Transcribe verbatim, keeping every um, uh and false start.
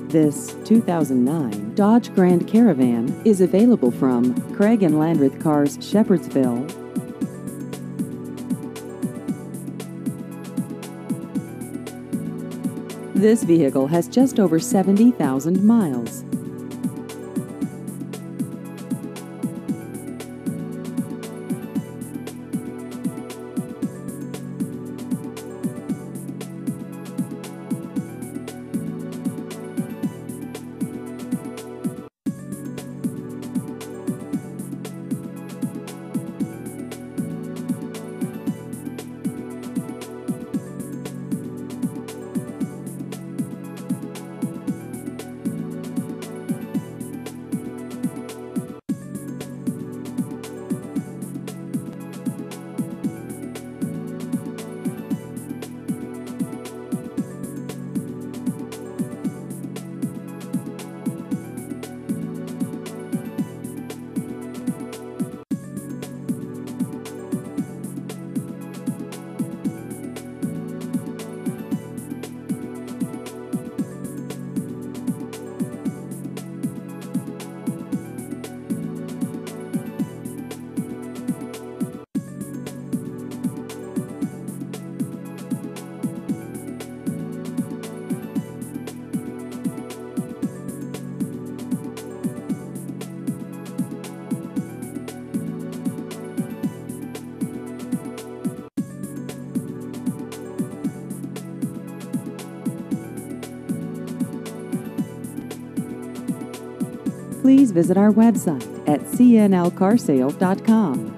This two thousand nine Dodge Grand Caravan is available from Craig and Landreth Cars, Shepherdsville. This vehicle has just over seventy thousand miles. Please visit our website at c n l car sales dot com.